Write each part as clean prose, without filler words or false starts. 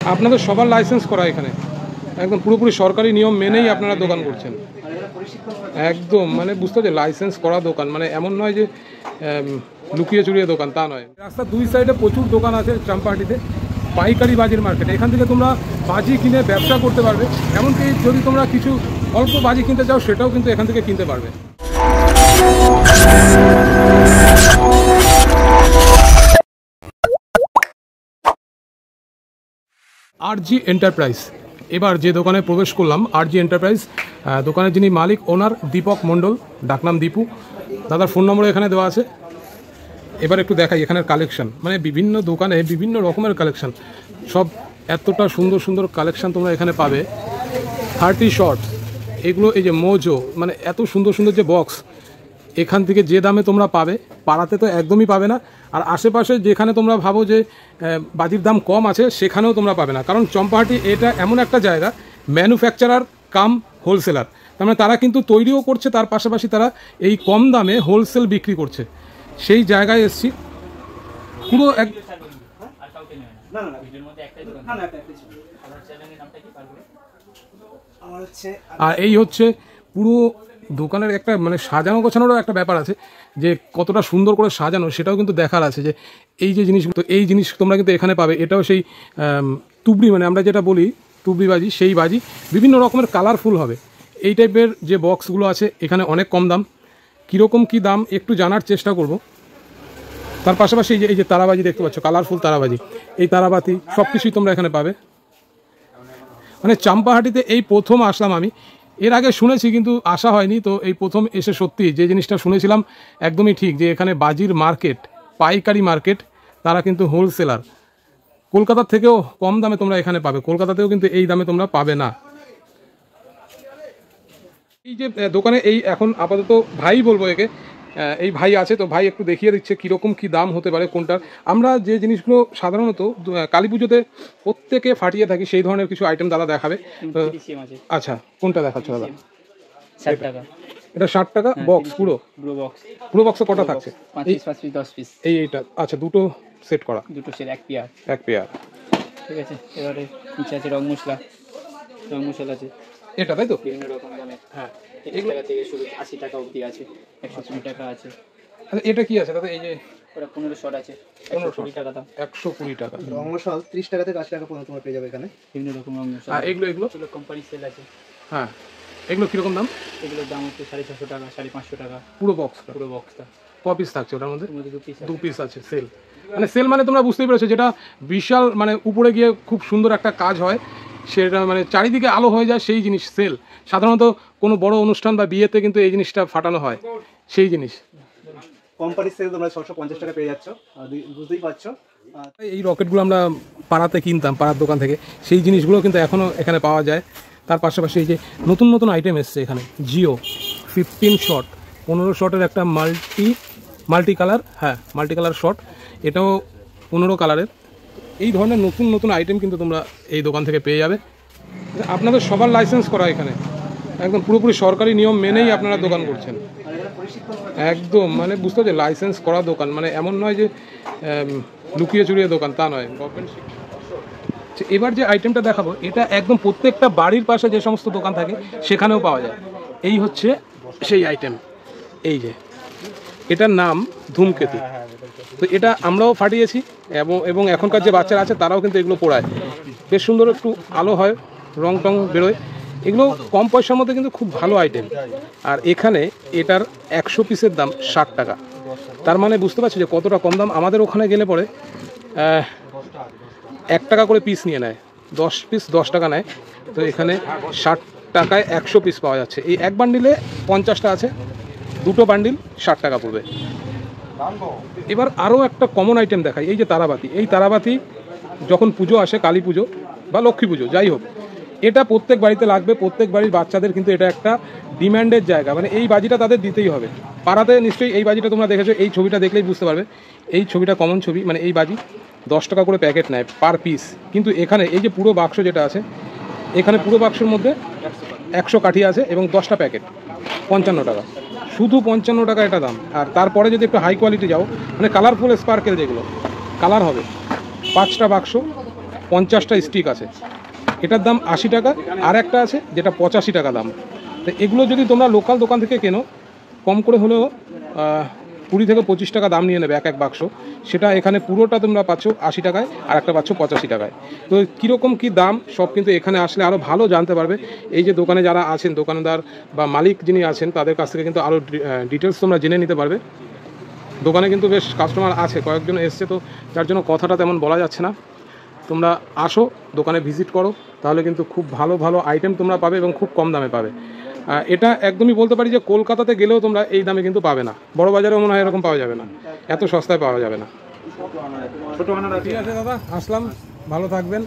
আপনাদের সবার লাইসেন্স করা এখানে একদম পুরোপুরি সরকারি নিয়ম মেনেই আপনারা দোকান করছেন একদম মানে বুঝতে পারছি লাইসেন্স করা দোকান মানে এমন নয় যে লুকিয়ে চুরিয়ে দোকান তা নয়। রাস্তার দুই সাইডে প্রচুর দোকান আছে চাম্পাহাটিতে, পাইকারি বাজির মার্কেট। এখান থেকে তোমরা বাজি কিনে ব্যবসা করতে পারবে, এমনকি যদি তোমরা কিছু অল্প বাজি কিনতে চাও সেটাও কিন্তু এখান থেকে কিনতে পারবে। আরজি এন্টারপ্রাইজ, এবার যে দোকানে প্রবেশ করলাম আরজি এন্টারপ্রাইজ, দোকানের যিনি মালিক ওনার দীপক মণ্ডল, ডাকনাম দীপু। দাদার ফোন নম্বর এখানে দেওয়া আছে। এবার একটু দেখাই এখানের কালেকশন, মানে বিভিন্ন দোকানে বিভিন্ন রকমের কালেকশন, সব এতটা সুন্দর সুন্দর কালেকশন তোমরা এখানে পাবে। 30 শট এগুলো, এই যে মোজো, মানে এত সুন্দর সুন্দর যে বক্স, এখান থেকে যে দামে তোমরা পাবে পাড়াতে তো একদমই পাবে না, আর আশেপাশে যেখানে তোমরা ভাবো যে বাজির দাম কম আছে সেখানেও তোমরা পাবে না। কারণ চম্পাহাটি এটা এমন একটা জায়গা, ম্যানুফ্যাকচারার কাম হোলসেলার, তার মানে তারা কিন্তু তৈরিও করছে, তার পাশাপাশি তারা এই কম দামে হোলসেল বিক্রি করছে। সেই জায়গায় এসছি পুরো এক। আর এই হচ্ছে পুরো দোকানের একটা মানে সাজানো গোছানোরও একটা ব্যাপার আছে, যে কতটা সুন্দর করে সাজানো সেটাও কিন্তু দেখার আছে। যে এই যে জিনিসগুলো, এই জিনিস তোমরা কিন্তু এখানে পাবে। এটাও সেই তুবড়ি, মানে আমরা যেটা বলি তুবড়ি বাজি, সেই বাজি বিভিন্ন রকমের কালারফুল হবে। এই টাইপের যে বক্সগুলো আছে এখানে অনেক কম দাম। কীরকম কী দাম একটু জানার চেষ্টা করব। তার পাশাপাশি এই যে তারাবাজি দেখতে পাচ্ছ, কালারফুল তারাবাজি, এই তারাবাতি সব কিছুই তোমরা এখানে পাবে। মানে চাম্পাহাটিতে এই প্রথম আসলাম আমি, এর আগে শুনেছি কিন্তু আসা হয়নি। তো এই প্রথম এসে সত্যি যে জিনিসটা শুনেছিলাম একদমই ঠিক, যে এখানে বাজির মার্কেট, পাইকারি মার্কেট, তারা কিন্তু হোলসেলার। কলকাতার থেকেও কম দামে তোমরা এখানে পাবে, কলকাতাতেও কিন্তু এই দামে তোমরা পাবে না। এই যে দোকানে এই এখন আপাতত ভাই বলবো একে, এই ভাই আছে, তো ভাই একটু দেখিয়ে দিচ্ছে কীরকম কী দাম হতে পারে কোনটার। আমরা যে জিনিসগুলো সাধারণত কালী পুজোতে প্রত্যেকে ফাটিয়ে থাকি সেই ধরনের কিছু আইটেম দাদা দেখাবে। আচ্ছা, কোনটা দেখাচ্ছ দাদা? 60 টাকা। এটা 60 টাকা বক্স, পুরো পুরো বক্সে কটা থাকছে? 5 পিস 10 পিস। এইটা আচ্ছা, দুটো সেট করা, দুটো সেট, এক পেয়ার। ঠিক আছে। এবারে নিচে আছে রং মশলা আছে এটা, তাই তো? বিভিন্ন রকম দামের। হ্যাঁ, 30 টাকা থেকে শুরু, 80 টাকা অবধি আছে, 120 টাকা আছে। আচ্ছা, এটা কি আছে দাদা? এই যে ওটা 15 শট আছে, 120 টাকা দাম। 120 টাকা। রং মশলা 30 টাকা থেকে 80 টাকা পর্যন্ত তোমরা পেয়ে যাবে এখানে, বিভিন্ন রকম রং মশলা। আর এগুলো কোম্পানি সেল আছে। হ্যাঁ, এগুলো কিরকম দাম? এগুলোর দাম হচ্ছে 650 টাকা, 550 টাকা পুরো বক্সটা। ক পিস থাকছে ওটার মধ্যে? 2 পিস আছে। সেল মানে সেল মানে তোমরা বুঝতেই পেরেছো, যেটা বিশাল মানে উপরে গিয়ে খুব সুন্দর একটা কাজ হয়, সেটা মানে চারিদিকে আলো হয়ে যায়, সেই জিনিস সেল। সাধারণত কোনো বড় অনুষ্ঠান বা বিয়েতে কিন্তু এই জিনিসটা ফাটানো হয়, সেই জিনিস। কোম্পানি সেল তোমরা 650 টাকা পেয়ে যাচ্ছ, বুঝতেই পারছো। এই রকেটগুলো আমরা পাড়াতে কিনতাম, পাড়ার দোকান থেকে, সেই জিনিসগুলো কিন্তু এখনও এখানে পাওয়া যায়। তার পাশাপাশি এই যে নতুন নতুন আইটেম এসছে এখানে, জিও 15 শট, 15 শটের একটা মাল্টি কালার, হ্যাঁ মাল্টি কালার শট, এটাও 15 কালারের। এই ধরনের নতুন নতুন আইটেম কিন্তু তোমরা এই দোকান থেকে পেয়ে যাবে। আপনাদের সবার লাইসেন্স করা এখানে, একদম পুরোপুরি সরকারি নিয়ম মেনেই আপনারা দোকান করছেন একদম, মানে বুঝতে পারছি লাইসেন্স করা দোকান, মানে এমন নয় যে লুকিয়ে চুরিয়ে দোকান, তা নয়, গভর্নমেন্ট। এবার যে আইটেমটা দেখাবো এটা একদম প্রত্যেকটা বাড়ির পাশে যে সমস্ত দোকান থাকে সেখানেও পাওয়া যায়। এই হচ্ছে সেই আইটেম, এই যে এটার নাম ধূমকেতু। তো এটা আমরাও ফাটিয়েছি, এবং এখনকার যে বাচ্চারা আছে তারাও কিন্তু এগুলো পোড়ায়, বেশ সুন্দর একটু আলো হয়, রং টং বেরোয়। এগুলো কম পয়সার মধ্যে কিন্তু খুব ভালো আইটেম। আর এখানে এটার 100 পিসের দাম 60 টাকা। তার মানে বুঝতে পারছি যে কতটা কম দাম। আমাদের ওখানে গেলে পরে 1 টাকা করে পিস নিয়ে নেয়, 10 পিস 10 টাকা নেয়। তো এখানে 60 টাকায় 100 পিস পাওয়া যাচ্ছে। এই এক বান্ডিলে 50টা আছে, দুটো বান্ডিল 60 টাকা পড়বে। এবার আরও একটা কমন আইটেম দেখাই, এই যে তারাবাতি। এই তারাবাতি যখন পুজো আসে, কালী পুজো বা লক্ষ্মী পুজো যাই হোক, এটা প্রত্যেক বাড়িতে লাগবে, প্রত্যেক বাড়ির বাচ্চাদের কিন্তু এটা একটা ডিম্যান্ডের জায়গা, মানে এই বাজিটা তাদের দিতেই হবে। পাড়াতে নিশ্চয়ই এই বাজিটা তোমরা দেখেছো, এই ছবিটা দেখলেই বুঝতে পারবে। এই ছবিটা কমন ছবি, মানে এই বাজি 10 টাকা করে প্যাকেট নেয় পার পিস। কিন্তু এখানে এই যে পুরো বাক্স যেটা আছে, এখানে পুরো বাক্সের মধ্যে 100 কাঠি আছে এবং 10টা প্যাকেট, 55 টাকা, শুধু 55 টাকা এটা দাম। আর তারপরে যদি একটু হাই কোয়ালিটি যাও, মানে কালারফুল স্পার্কেল যেগুলো কালার হবে, 5টা বাক্স 50টা স্টিক আছে, এটার দাম 80 টাকা। আর একটা আছে যেটা 85 টাকা দাম। তো এগুলো যদি তোমরা লোকাল দোকান থেকে কেনো, কম করে হলেও 20 থেকে 25 টাকা দাম নিয়ে নেবে এক বাক্স। সেটা এখানে পুরোটা তোমরা পাচ্ছ 80 টাকায়, আর একটা পাচ্ছ 85 টাকায়। তো কীরকম কী দাম সব কিন্তু এখানে আসলে আরও ভালো জানতে পারবে। এই যে দোকানে যারা আছেন, দোকানদার বা মালিক যিনি আছেন, তাদের কাছ থেকে কিন্তু আরও ডিটেলস তোমরা জেনে নিতে পারবে। দোকানে কিন্তু বেশ কাস্টমার আছে, কয়েকজন এসছে, তো যার জন্য কথাটা তেমন বলা যাচ্ছে না। তোমরা আসো, দোকানে ভিজিট করো, তাহলে কিন্তু খুব ভালো ভালো আইটেম তোমরা পাবে এবং খুব কম দামে পাবে। এটা একদমই বলতে পারি যে কলকাতাতে গেলেও তোমরা এই দামে কিন্তু পাবে না, বড় বাজারেও মনে হয় এরকম পাওয়া যাবে না, এত সস্তায় পাওয়া যাবে না। ছোট আনার আছে। ঠিক আছে দাদা, আসলাম, ভালো থাকবেন।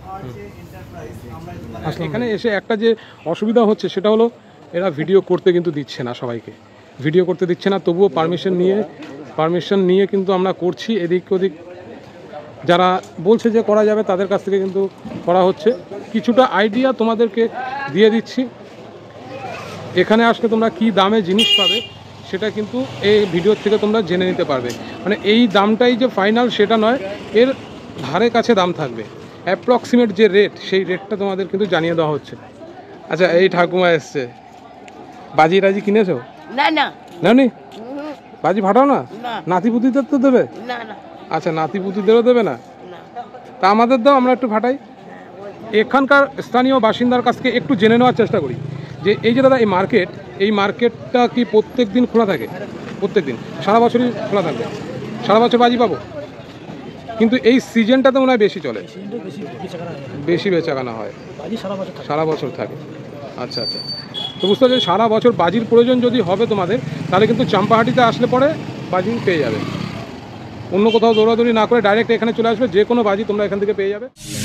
আসলে এখানে এসে একটা যে অসুবিধা হচ্ছে সেটা হলো এরা ভিডিও করতে কিন্তু দিচ্ছে না, সবাইকে ভিডিও করতে দিচ্ছে না। তবুও পারমিশন নিয়ে কিন্তু আমরা করছি। এদিক ওদিক যারা বলছে যে করা যাবে তাদের কাছ থেকে কিন্তু করা হচ্ছে। কিছুটা আইডিয়া তোমাদেরকে দিয়ে দিচ্ছি। এখানে আসলে তোমরা কি দামে জিনিস পাবে সেটা কিন্তু এই ভিডিওর থেকে তোমরা জেনে নিতে পারবে। মানে এই দামটাই যে ফাইনাল সেটা নয়, এর ধারে কাছে দাম থাকবে। অ্যাপ্রক্সিমেট যে রেট, সেই রেটটা তোমাদের কিন্তু জানিয়ে দেওয়া হচ্ছে। আচ্ছা, এই ঠাকুমা এসছে, বাজি টাজি কিনেছো? না না নানি বাজি ফাটাও না? না। নাতিপুতিদের তো দেবে? না না আচ্ছা, নাতিপুতিদেরও দেবে না? না। তা আমাদের দাও, আমরা একটু ফাটাই। এখানকার স্থানীয় বাসিন্দার কাছ থেকে একটু জেনে নেওয়ার চেষ্টা করি যে এই যে দাদা এই মার্কেটটা কি প্রত্যেক দিন খোলা থাকে? প্রত্যেক দিন সারা বছরই খোলা থাকবে? সারা বছর বাজি পাবো? কিন্তু এই সিজনটাতে মনে হয় বেশি চলে, বেশি বেচাকেনা হয়, সারা বছর থাকে। আচ্ছা আচ্ছা, তো বুঝতে পারছি সারা বছর বাজির প্রয়োজন যদি হবে তোমাদের, তাহলে কিন্তু চাম্পাহাটিতে আসলে পরে বাজি পেয়ে যাবে। অন্য কোথাও দৌড়াদৌড়ি না করে ডাইরেক্ট এখানে চলে আসবে, যে কোনো বাজি তোমরা এখান থেকে পেয়ে যাবে।